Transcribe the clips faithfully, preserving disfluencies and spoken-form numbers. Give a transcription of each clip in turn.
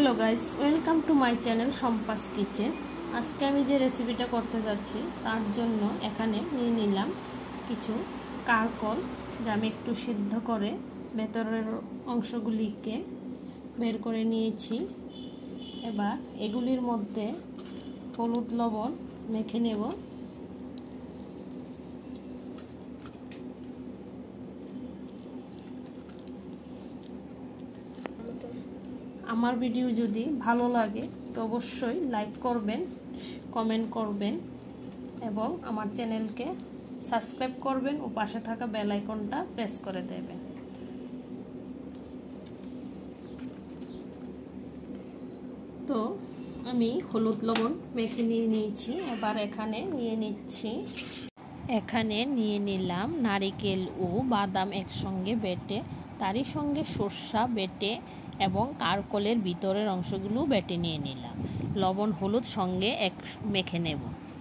Hello guys welcome to my channel सम्पास kitchen. आज के आमी जे रेसिपिटा करते जाচ্ছি तार जन्य एखाने निये निलाम किछु कारकल जा आमी एकटु सिद्ध करे भेतरेर अंशगुलिके बेर करे निয়েছি। एबार एगुलिर मध्य हलुद लवण मेखे नेब। আমার ভিডিও যদি ভালো লাগে তো অবশ্যই লাইক করবেন, কমেন্ট করবেন এবং আমার চ্যানেলকে সাবস্ক্রাইব করবেন ও পাশে থাকা বেল আইকনটা প্রেস করে দেবেন। তো আমি হলুদ লবণ মেখে নিয়ে নিয়েছি। এবার এখানে নিয়ে নিচ্ছি এখানে নিয়ে নিলাম নারকেল ও বাদাম একসঙ্গে বেটে, তারই সঙ্গে সরষা বেটে এবং কারকলের ভিতরের অংশগুলো বেটে নিয়ে নিলাম। লবণ হলুদ সঙ্গে এক মেখে নেব।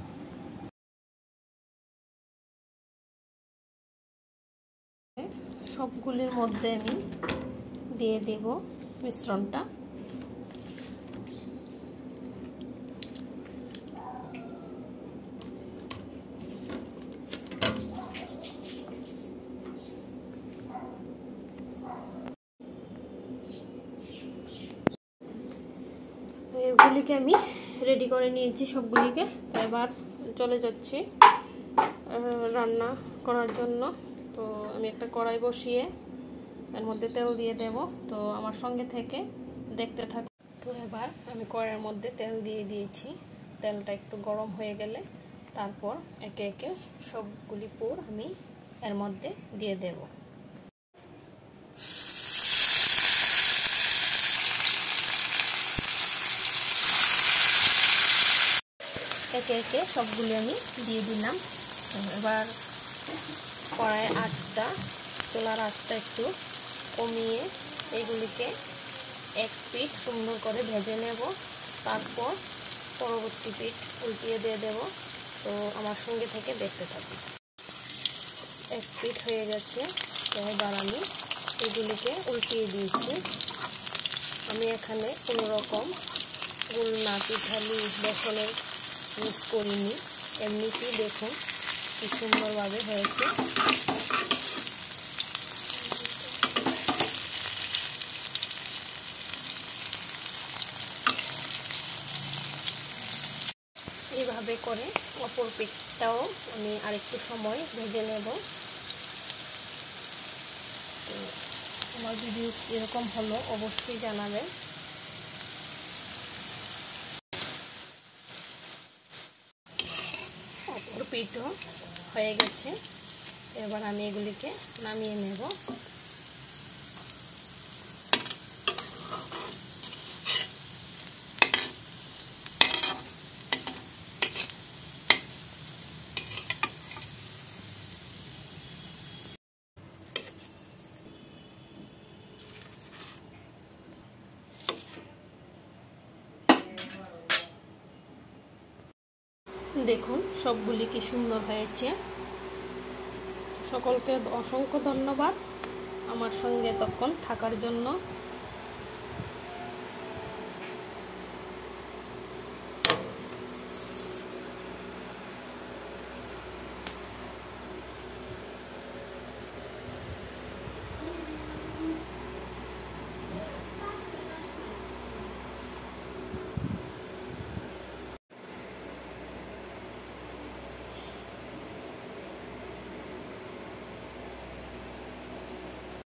সবগুলির মধ্যে আমি দিয়ে দেব মিশ্রণটা। এগুলিকে আমি রেডি করে নিয়েছি সবগুলিকে। তো এবার চলে যাচ্ছি রান্না করার জন্য। তো আমি একটা কড়াই বসিয়ে এর মধ্যে তেল দিয়ে দেব। তো আমার সঙ্গে থেকে দেখতে থাক। তো এবার আমি কড়াইয়ের মধ্যে তেল দিয়ে দিয়েছি। তেলটা একটু গরম হয়ে গেলে তারপর একে একে সবগুলি পুর আমি এর মধ্যে দিয়ে দেব। একে একে সবগুলি আমি দিয়ে দিলাম। এবার কড়াইয়ের আঁচটা চুলার আঁচটা একটু কমিয়ে এগুলিকে এক পিঠ সুন্দর করে ভেজে নেব। তারপর পরবর্তী পিঠ উল্টিয়ে দিয়ে দেব। তো আমার সঙ্গে থেকে দেখতে থাকি। এক পিঠ হয়ে গেছে। তো এবার আমি এগুলিকে উল্টিয়ে দিয়েছি। আমি এখানে কোনো রকম গুলনা পিঠালি বেসনের মিক্স করিনি, এমনিতেই দেখুন কি সুন্দরভাবে হয়েছে। এইভাবে করে অপর পিঠটাও আমি আরেকটু সময় ভেজে নেব। তো আমার ভিডিও এরকম হলো অবশ্যই জানাবেন। অপর পিঠও হয়ে গেছে। এবার আমি এগুলিকে নামিয়ে নেব। দেখুন সবগুলি কি সুন্দর হয়েছে। সকলকে অসংখ্য ধন্যবাদ আমার সঙ্গে এতক্ষণ থাকার জন্য।